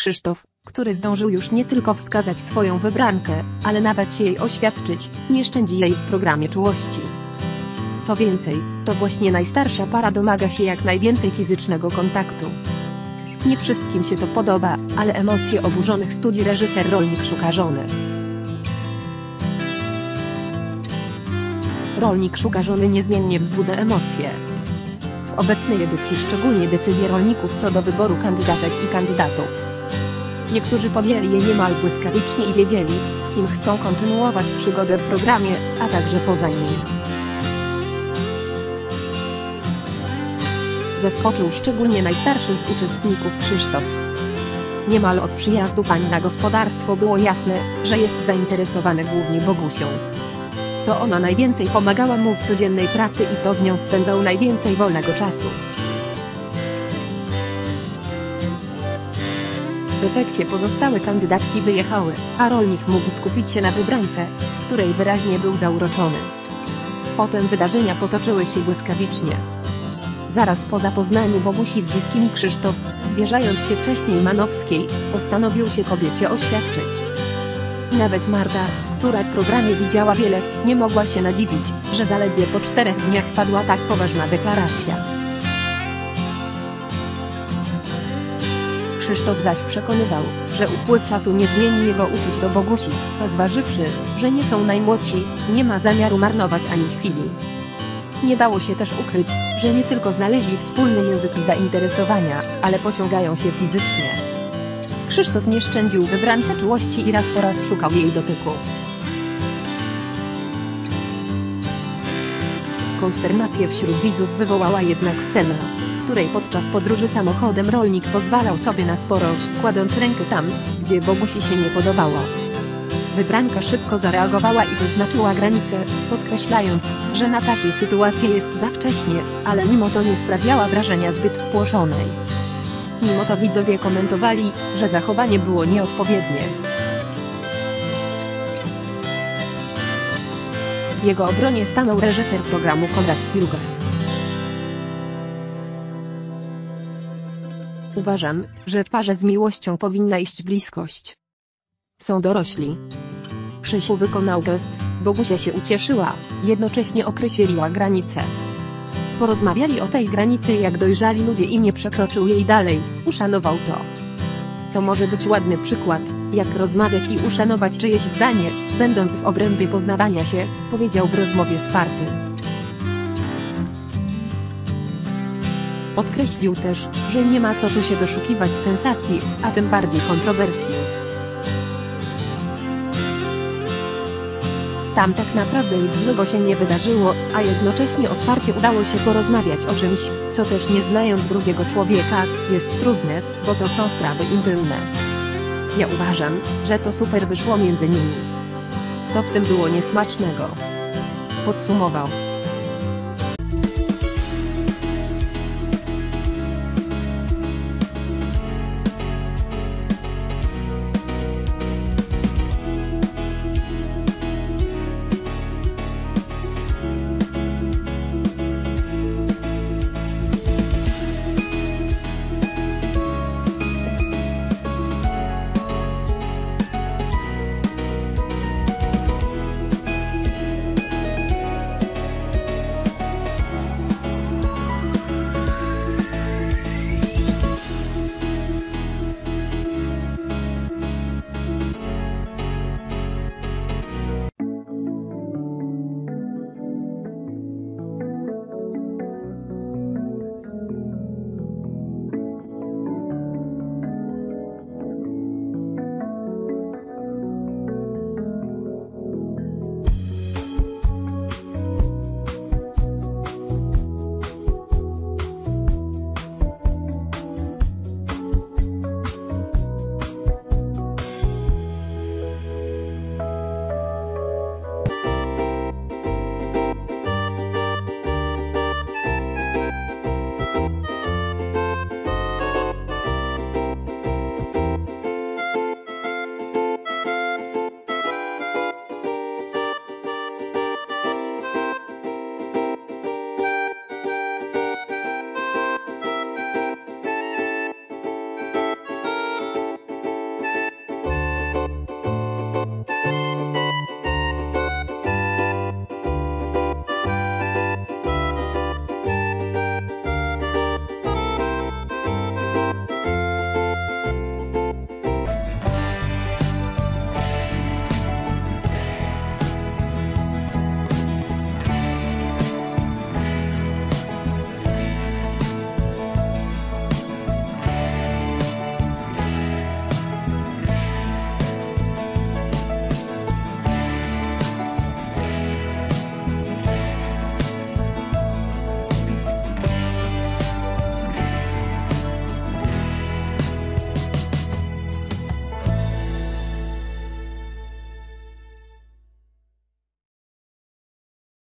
Krzysztof, który zdążył już nie tylko wskazać swoją wybrankę, ale nawet się jej oświadczyć, nie szczędzi jej w programie czułości. Co więcej, to właśnie najstarsza para domaga się jak najwięcej fizycznego kontaktu. Nie wszystkim się to podoba, ale emocje oburzonych studzi reżyser Rolnik szuka żony. Rolnik szuka żony niezmiennie wzbudza emocje. W obecnej edycji szczególnie decyzje rolników co do wyboru kandydatek i kandydatów. Niektórzy podjęli je niemal błyskawicznie i wiedzieli, z kim chcą kontynuować przygodę w programie, a także poza nim. Zaskoczył szczególnie najstarszy z uczestników Krzysztof. Niemal od przyjazdu pań na gospodarstwo było jasne, że jest zainteresowany głównie Bogusią. To ona najwięcej pomagała mu w codziennej pracy i to z nią spędzał najwięcej wolnego czasu. W efekcie pozostałe kandydatki wyjechały, a rolnik mógł skupić się na wybrance, której wyraźnie był zauroczony. Potem wydarzenia potoczyły się błyskawicznie. Zaraz po zapoznaniu Bogusi z bliskimi Krzysztof, zwierzając się wcześniej Manowskiej, postanowił się kobiecie oświadczyć. I nawet Marta, która w programie widziała wiele, nie mogła się nadziwić, że zaledwie po 4 dniach padła tak poważna deklaracja. Krzysztof zaś przekonywał, że upływ czasu nie zmieni jego uczuć do Bogusi, a zważywszy, że nie są najmłodsi, nie ma zamiaru marnować ani chwili. Nie dało się też ukryć, że nie tylko znaleźli wspólny język i zainteresowania, ale pociągają się fizycznie. Krzysztof nie szczędził wybrance czułości i raz po raz szukał jej dotyku. Konsternację wśród widzów wywołała jednak scena, w której podczas podróży samochodem rolnik pozwalał sobie na sporo, kładąc rękę tam, gdzie Bogusi się nie podobała. Wybranka szybko zareagowała i wyznaczyła granicę, podkreślając, że na takie sytuacje jest za wcześnie, ale mimo to nie sprawiała wrażenia zbyt spłoszonej. Mimo to widzowie komentowali, że zachowanie było nieodpowiednie. W jego obronie stanął reżyser programu Konrad Śruga. Uważam, że w parze z miłością powinna iść bliskość. Są dorośli. Krzysiu wykonał gest, Bogusia się ucieszyła, jednocześnie określiła granicę. Porozmawiali o tej granicy jak dojrzali ludzie i nie przekroczył jej dalej, uszanował to. To może być ładny przykład, jak rozmawiać i uszanować czyjeś zdanie, będąc w obrębie poznawania się, powiedział w rozmowie z Party. Podkreślił też, że nie ma co tu się doszukiwać sensacji, a tym bardziej kontrowersji. Tam tak naprawdę nic złego się nie wydarzyło, a jednocześnie otwarcie udało się porozmawiać o czymś, co też nie znając drugiego człowieka, jest trudne, bo to są sprawy intymne. Ja uważam, że to super wyszło między nimi. Co w tym było niesmacznego? Podsumował.